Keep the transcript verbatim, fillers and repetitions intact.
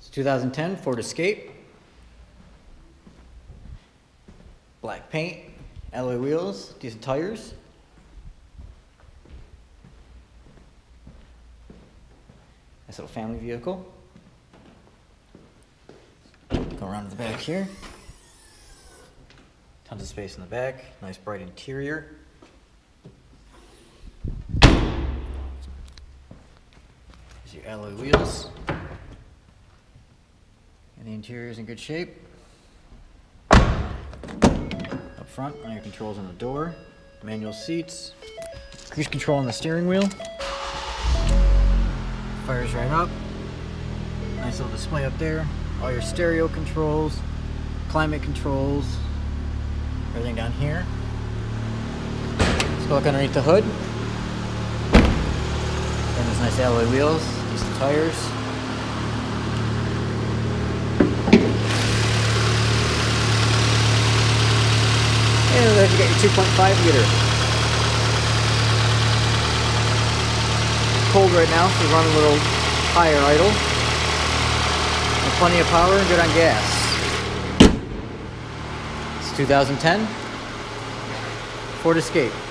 It's two thousand ten Ford Escape. Black paint, alloy wheels, decent tires. Nice little family vehicle. Go around to the back here. Tons of space in the back. Nice bright interior. Here's your alloy wheels. And the interior is in good shape. Up front, on your controls on the door. Manual seats. Cruise control on the steering wheel. Fires right up. Nice little display up there. All your stereo controls, climate controls, everything down here. Let's go look underneath the hood. And there's nice alloy wheels, decent tires. And then you got your two point five liter. It's cold right now, so we're running a little higher idle. And plenty of power and good on gas. It's two thousand ten Ford Escape.